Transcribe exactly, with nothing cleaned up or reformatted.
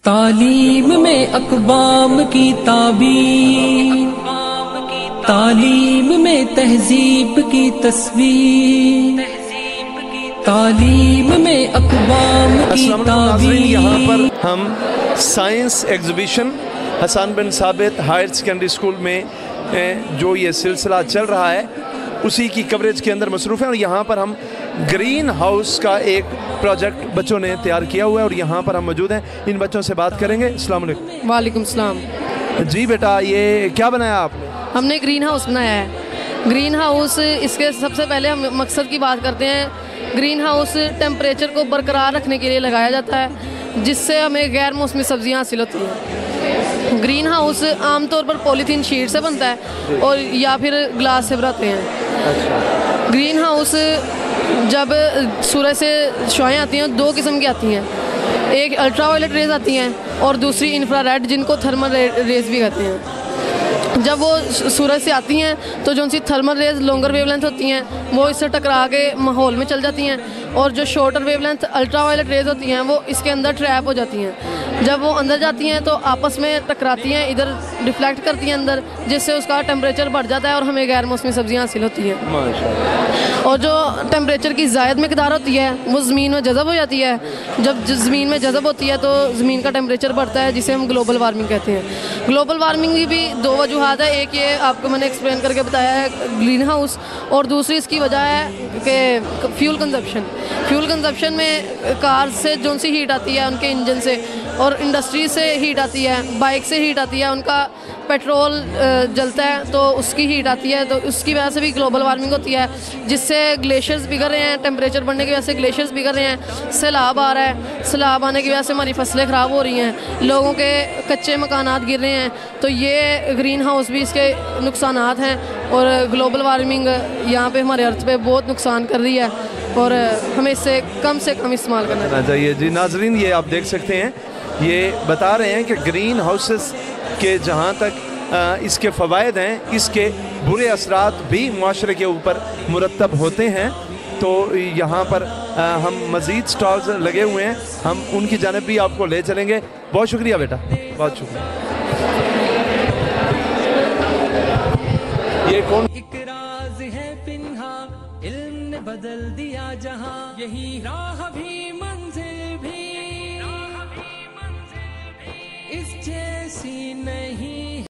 तालीम में अक़वाम की ताबीर, तालीम में तहजीब की तस्वीर, तालीम में अक़वाम की ताबीर। यहाँ पर हम साइंस एग्जीबिशन हसन बिन साबित हायर सेकेंडरी स्कूल में जो ये सिलसिला चल रहा है उसी की कवरेज के अंदर मसरूफ़ हैं और यहाँ पर हम ग्रीन हाउस का एक प्रोजेक्ट बच्चों ने तैयार किया हुआ है और यहाँ पर हम मौजूद हैं। इन बच्चों से बात करेंगे। अस्सलाम वालेकुम। वालेकुम सलाम। जी बेटा, ये क्या बनाया आपने? हमने ग्रीन हाउस बनाया है। ग्रीन हाउस, इसके सबसे पहले हम मकसद की बात करते हैं। ग्रीन हाउस टेम्परेचर को बरकरार रखने के लिए लगाया जाता है, जिससे हमें गैर मौसमी सब्जियाँ हासिल होती हैं। ग्रीन हाउस आमतौर पर पॉलीथीन शीट से बनता है और या फिर ग्लास से बनाते हैं। अच्छा। ग्रीन हाउस जब सूरज से शुआएं आती हैं, दो किस्म की आती हैं। एक अल्ट्रा वायलेट रेज आती हैं और दूसरी इंफ्रारेड, जिनको थर्मल रेज भी कहते हैं। जब वो सूरज से आती हैं तो जो उनकी थर्मल रेज लॉन्गर वेवलेंथ होती हैं वो इससे टकरा के माहौल में चल जाती हैं, और जो shorter wavelength ultra violet rays होती हैं वो इसके अंदर ट्रैप हो जाती हैं। जब वो अंदर जाती हैं तो आपस में टकराती हैं, इधर रिफ्लेक्ट करती हैं अंदर, जिससे उसका टेम्परेचर बढ़ जाता है और हमें गैर मौसमी सब्जियाँ हासिल होती हैं। माशाअल्लाह। और जो टेम्परेचर की ज़ायद मकदार होती है वो ज़मीन में जज़ब हो जाती है। जब ज़मीन में जज़ब होती है तो ज़मीन का टेम्परेचर बढ़ता है, जिसे हम ग्लोबल वार्मिंग कहते हैं। ग्लोबल वार्मिंग की भी दो वजूहात है। एक ये आपको मैंने एक्सप्लेन करके बताया है, ग्रीन हाउस, और दूसरी इसकी वजह है कि फ्यूल कंजप्शन। फ्यूल कंजप्शन में कार से जो सी हीट आती है उनके इंजन से, और इंडस्ट्री से हीट आती है, बाइक से हीट आती है, उनका पेट्रोल जलता है तो उसकी हीट आती है, तो उसकी वजह से भी ग्लोबल वार्मिंग होती है, जिससे ग्लेशियर्स बिगड़ रहे हैं। टेम्परेचर बढ़ने की वजह से ग्लेशियर्स बिगड़ रहे हैं, सैलाब आ रहा है। सैलाब आने की वजह से हमारी फसलें ख़राब हो रही हैं, लोगों के कच्चे मकानात गिर रहे हैं। तो ये ग्रीन हाउस भी इसके नुकसानात हैं, और ग्लोबल वार्मिंग यहाँ पे हमारे अर्थ पे बहुत नुकसान कर रही है, और हमें इससे कम से कम इस्तेमाल करना चाहिए। जी नाजरीन, ये आप देख सकते हैं, ये बता रहे हैं कि ग्रीन हाउसेस के जहाँ तक आ, इसके फ़वायद हैं, इसके बुरे असरात भी मुआशरे के ऊपर मुरतब होते हैं। तो यहाँ पर आ, हम मज़ीद स्टॉल्स लगे हुए हैं, हम उनकी जानिब भी आपको ले चलेंगे। बहुत शुक्रिया बेटा, बहुत शुक्रिया। ये कौन? एक राज है पिन्हा, इल्म ने बदल दिया जहां, यही राह भी मंजिल भी, इस जैसी नहीं।